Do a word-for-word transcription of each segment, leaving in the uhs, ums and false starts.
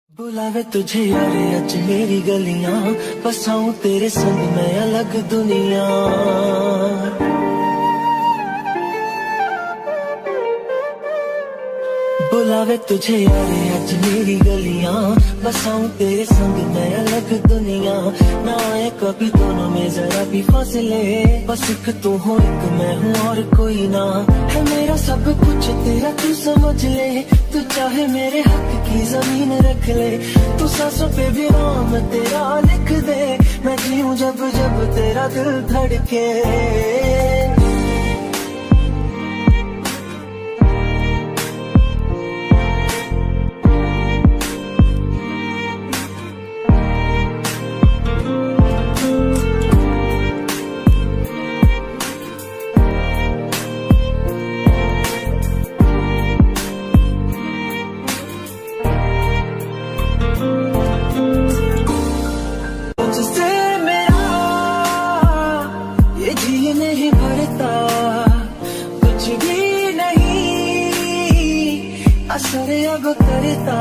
बुलावे तुझे यारे अच मेरी गलियां, बसाऊं तेरे संग मैं अलग दुनिया। बुलावे तुझे यारे अच मेरी गलियां, बसाऊं तेरे संग मैं अलग दुनिया। ना आए कभी दोनों में जरा भी फासले, बस एक तू हो एक मैं हूँ और कोई ना। है मेरा सब कुछ तेरा तू समझ ले, तू चाहे मेरे हक की जमीन रख ले। तू सांसों पे भी नाम तेरा लिख दे, मैं जीऊं जब जब तेरा दिल धड़के। नहीं भरता कुछ भी नहीं, असर अब करता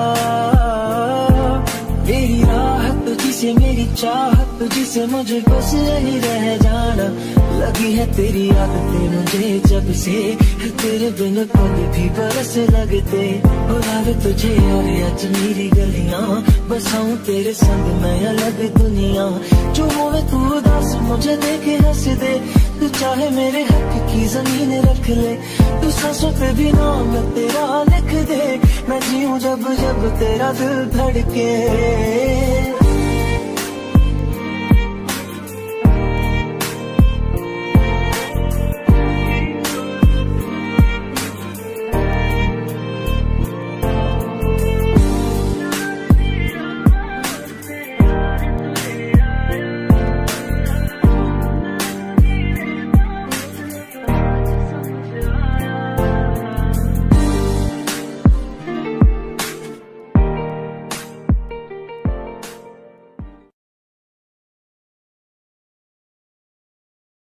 मेरी राहत जिसे मेरी चाहत जिसे मुझे बस यही रह जाना। लगी है तेरी आदतें मुझे जब से, तेरे बिन पल भी बरस लगते। बुलावे तुझे और आज मेरी गलियां, बसाऊं तेरे संग मैं अलग दुनिया। जो होवे तू उदास मुझे देखे हंस दे, तू चाहे मेरे हक की जमीन रख ले। तू सांसों पे भी नाम तेरा लिख दे, मैं जीऊं जब जब तेरा दिल धड़के।